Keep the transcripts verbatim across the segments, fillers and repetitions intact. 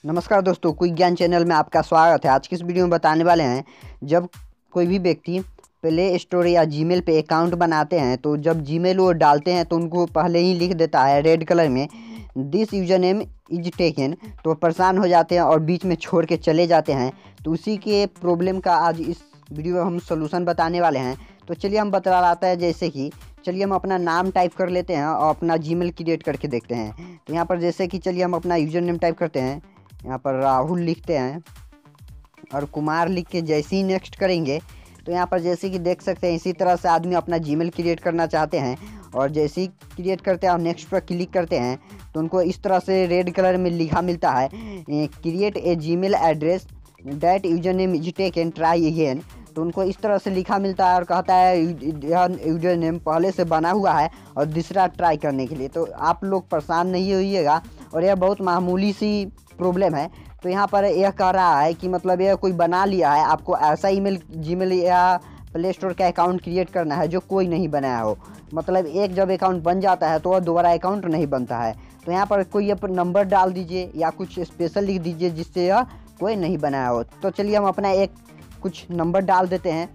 नमस्कार दोस्तों, कोई ज्ञान चैनल में आपका स्वागत है। आज की इस वीडियो में बताने वाले हैं, जब कोई भी व्यक्ति प्ले स्टोर या जीमेल पे अकाउंट बनाते हैं तो जब जीमेल वो डालते हैं तो उनको पहले ही लिख देता है रेड कलर में this user name is taken, तो वो परेशान हो जाते हैं और बीच में छोड़ के चले जाते हैं। तो उसी के प्रॉब्लम का आज इस वीडियो में हम सोल्यूशन बताने वाले हैं। तो चलिए हम बता रहा है, जैसे कि चलिए हम अपना नाम टाइप कर लेते हैं और अपना जीमेल क्रिएट करके देखते हैं। तो यहाँ पर जैसे कि चलिए हम अपना यूजर नेम टाइप करते हैं, यहाँ पर राहुल लिखते हैं और कुमार लिख के जैसे ही नेक्स्ट करेंगे तो यहाँ पर जैसे कि देख सकते हैं इसी तरह से आदमी अपना जीमेल क्रिएट करना चाहते हैं और जैसे ही क्रिएट करते हैं और नेक्स्ट पर क्लिक करते हैं तो उनको इस तरह से रेड कलर में लिखा मिलता है create a Gmail address that user name is taken try again. तो उनको इस तरह से लिखा मिलता है और कहता है यह यूजर नेम पहले से बना हुआ है और दूसरा ट्राई करने के लिए। तो आप लोग परेशान नहीं होइएगा और यह बहुत मामूली सी प्रॉब्लम है। तो यहाँ पर यह कह रहा है कि मतलब यह कोई बना लिया है, आपको ऐसा ईमेल जीमेल या प्ले स्टोर का अकाउंट क्रिएट करना है जो कोई नहीं बनाया हो। मतलब एक जब अकाउंट बन जाता है तो वह दोबारा अकाउंट नहीं बनता है। तो यहाँ पर कोई आप नंबर डाल दीजिए या कुछ स्पेशल लिख दीजिए जिससे यह कोई नहीं बनाया हो। तो चलिए हम अपना एक कुछ नंबर डाल देते हैं।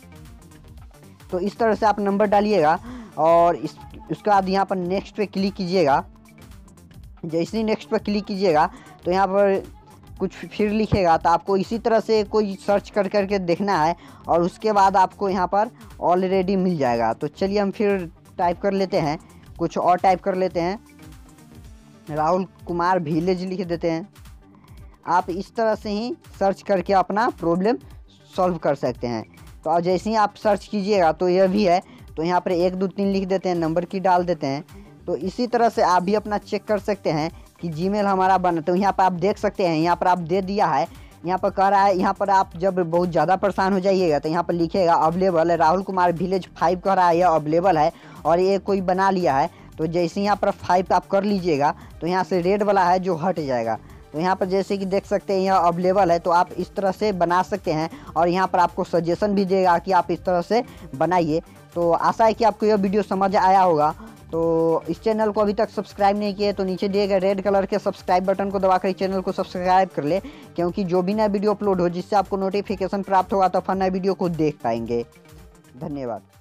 तो इस तरह से आप नंबर डालिएगा और इस उसके बाद यहाँ पर नेक्स्ट पे क्लिक कीजिएगा। जैसे ही नेक्स्ट पर क्लिक कीजिएगा तो यहाँ पर कुछ फिर लिखेगा, तो आपको इसी तरह से कोई सर्च कर करके देखना है और उसके बाद आपको यहाँ पर ऑलरेडी मिल जाएगा। तो चलिए हम फिर टाइप कर लेते हैं, कुछ और टाइप कर लेते हैं, राहुल कुमार विलेज लिख देते हैं। आप इस तरह से ही सर्च करके अपना प्रॉब्लम सॉल्व कर सकते हैं। तो अब जैसे ही आप सर्च कीजिएगा तो यह भी है, तो यहाँ पर एक दो तीन लिख देते हैं, नंबर की डाल देते हैं। तो इसी तरह से आप भी अपना चेक कर सकते हैं कि जीमेल हमारा बना। तो यहाँ पर आप देख सकते हैं, यहाँ पर आप दे दिया है, यहाँ पर कह रहा है, यहाँ पर आप जब बहुत ज़्यादा परेशान हो जाइएगा तो यहाँ पर लिखेगा अवेलेबल है, राहुल कुमार विलेज फाइव कह रहा है, यह अवेलेबल है और ये कोई बना लिया है। तो जैसे यहाँ पर फाइव आप कर लीजिएगा तो यहाँ से रेड वाला है जो हट जाएगा। तो यहाँ पर जैसे कि देख सकते हैं यह अवेलेबल है, तो आप इस तरह से बना सकते हैं और यहाँ पर आपको सजेशन भी देगा कि आप इस तरह से बनाइए। तो आशा है कि आपको यह वीडियो समझ आया होगा। तो इस चैनल को अभी तक सब्सक्राइब नहीं किए तो नीचे दिए गए रेड कलर के सब्सक्राइब बटन को दबाकर इस चैनल को सब्सक्राइब कर ले, क्योंकि जो भी नया वीडियो अपलोड हो जिससे आपको नोटिफिकेशन प्राप्त होगा तो फिर नए वीडियो को देख पाएंगे। धन्यवाद।